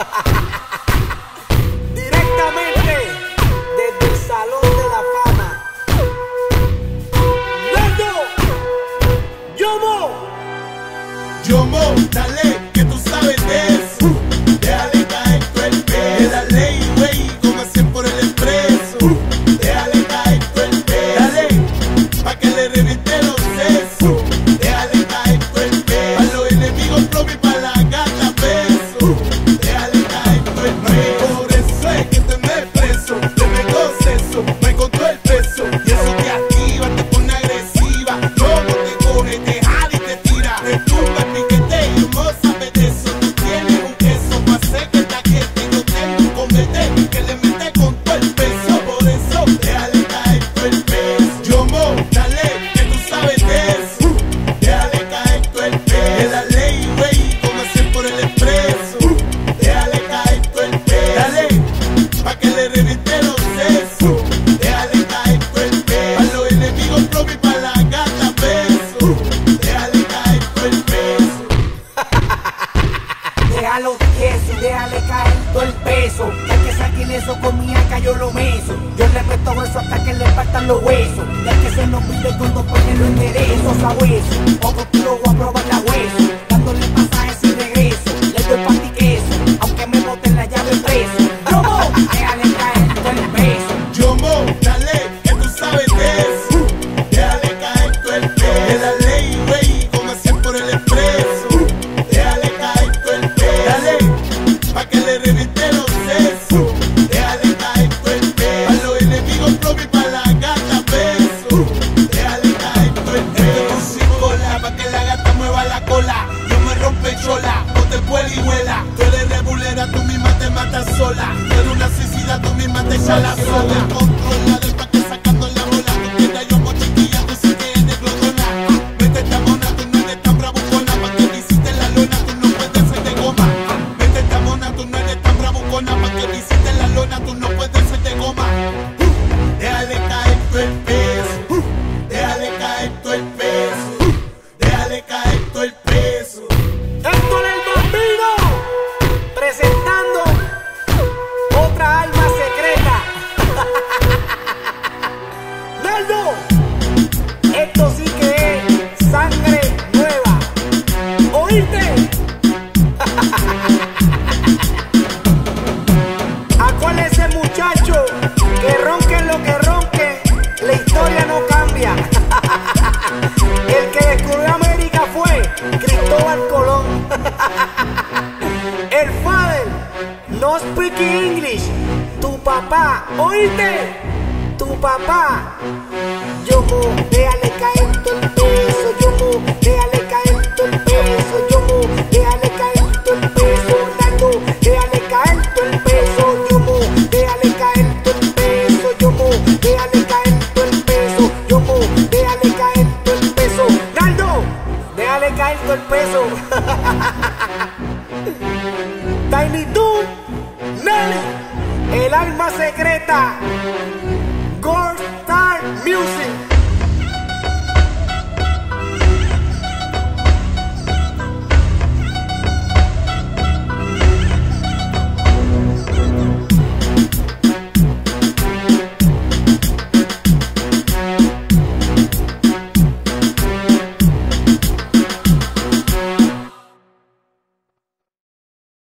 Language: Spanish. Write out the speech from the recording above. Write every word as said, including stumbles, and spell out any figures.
Directamente desde el Salón de la Fama. ¡Naldo! ¡Yomo! Yomo, dale, que tú sabes de eso. Déjale caer todo el peso. La ley, güey, como hacen por el expreso. Déjale caer todo el peso. Dale, pa' que le reviente los sesos. Déjale caer todo el peso. Pa' los enemigos propios y pa' la gata peso. Déjale caer todo el peso. Por eso es que te me preso. Te me eso, me con todo el peso. Y eso te activa, te pone agresiva. Luego te coge, te jala y te tira. Te tumba el piquete y no sabes de eso. Tú tienes un queso pa' hacer que te aquiete. Yo tengo un comete que le mete con todo el peso. Por eso, déjale caer todo el peso. Yomo, dale, que tú sabes de eso. Déjale caer todo el peso. De la ley, güey, como hacer por el expreso. Déjale caer todo el peso. Dale, pa' que le reviente los sesos. Déjale caer todo el peso. Pa' los enemigos propios y pa' la gata peso. Déjale caer todo el peso. Déjalo tieso y déjale caer todo el peso. Ya que saquen eso con mi acá yo lo meso. Yo le presto hueso hasta que le faltan los huesos. Ya que se nos pide cuando pone los enderezos a hueso. Poco kilo voy a probar la hueso. Dándole pasajes sin regreso. Le doy pan y queso, aunque me boten la llave preso. Yomo, déjale caer todo el peso. Yomo, dale, que tú sabes de eso. Déjale caer todo el peso. De la ley, güey, como hacer por el expreso. Déjale caer todo el peso. Dale, pa' que le reviente los sesos. Déjale caer todo el peso. Pa' los enemigos propios y pa' la gata peso. Déjale caer todo el peso. Este musicola, pa' que la gata mueva la cola. No me rompe chola, no te puede y vuela. Tú eres rebulera, tú misma te matas sola. Tú eres una suicida, tú misma te echas la soga. Controla del pa' que sacando la bola. Tú quieras yo como chiquilla, tú sí que eres glotona. Vete esta mona, tú no eres tan bravucona. Pa' que visite la lona, tú no puedes ser de goma. Vete esta mona, tú no eres tan bravucona. Pa' que visite la lona, tú no puedes ser de goma. Déjale caer todo el peso. Déjale caer todo el peso. Déjale caer todo el peso. Héctor el Bambino presentando otra alma secreta. Naldo, esto sí que es sangre nueva. ¿Oíste? ¿A cuál es ese muchacho? Que ronque lo que ronque, la historia no cambia. El que descubrió América fue Cristóbal Colón. El father no speak English. Tu papá, ¿oíste? Tu papá. Yomo, déjale caer todo el peso. Yomo, déjale caer todo el peso. Yomo, déjale caer todo el peso. Naldo, déjale caer todo el peso. Yomo, déjale caer todo el peso. Yomo, déjale caer todo el peso. Yomo, déjale caer todo el peso. Naldo, déjale caer todo el peso. Tiny Toon, Nelly, el alma secreta.